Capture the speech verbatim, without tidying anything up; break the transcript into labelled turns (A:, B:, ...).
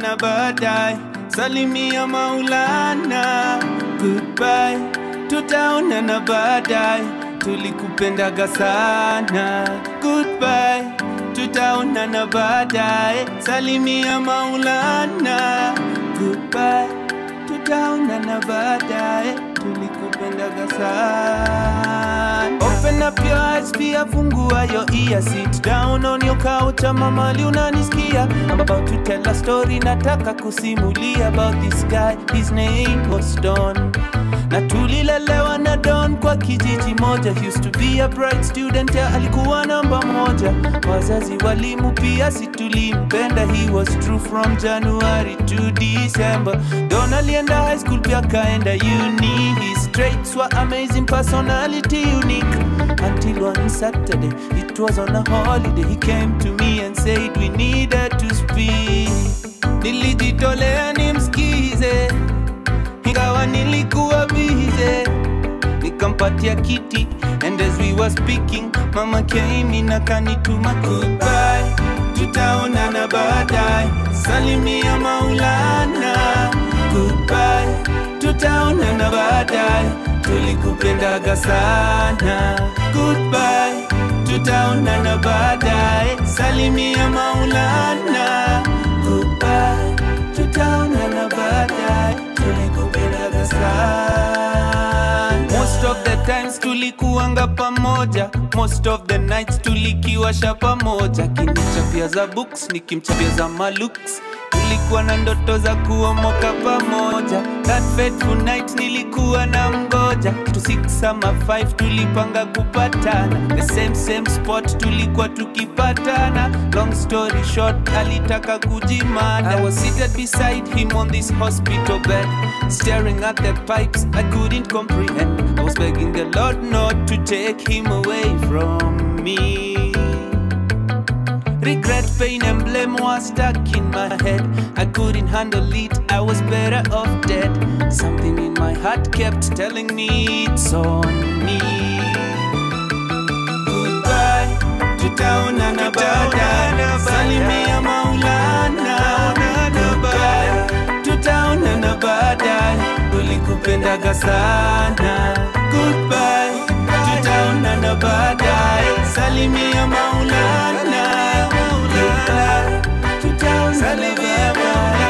A: tutaonana baadaye, salimia Maulana. Goodbye, tutaonana baadaye, tulikupendaga sana. Goodbye, tutaonana baadaye, salimia Maulana. Goodbye, tutaonana baadaye, tulikupendaga sana. Open up your eyes, pia fungua your ear. Sit down on your couch, ama mali unanisikia. I'm about to tell a story, nataka kusimulia about this guy, his name was Don. Na tulilelewa na Don kwa kijiji moja. He used to be a bright student, ya alikuwa namba moja. Wazazi walimu pia si tulimpenda. He was true from January to December. Don alienda high school pia kaenda uni. His traits were amazing, personality unique. Until one Saturday, it was on a holiday, he came to me and said we needed to speak. Nilijitolea nimsikize, ingawa nilikuwa busy. Nikampatia kiti, and as we were speaking, mama came in akanituma. Goodbye, tutaonana baadaye, salimia Maulana. Goodbye, tutaonana baadaye, tulikupendaga sana. Goodbye, tutaonana baadaye, salimia Maulana. Goodbye, tutaonana baadaye, tulikupendaga sana. Most of the times tulikuanga pamoja, most of the nights tulikiwasha pamoja. Kinichapia za books, nikimchapia za malooks. Tulikuwa na ndoto za kuomoka pamoja. That fateful night nilikuwa na mgoja. Kitu six ama five tulipanga kupatana. The same same spot tulikuwa tukipatana. Long story short, alitaka kujimada. I was seated beside him on this hospital bed, staring at the pipes I couldn't comprehend. I was begging the Lord not to take him away from me. Regret, pain and blame was stuck in my head. I couldn't handle it, I was better off dead. Something in my heart kept telling me it's on me. Goodbye, tutaonana baadaye, salimia Maulana. Goodbye, tutaonana baadaye, tulikupendaga sana. Goodbye, tutaonana baadaye, salimia Maulana. Goodbye, tutaonana baadaye.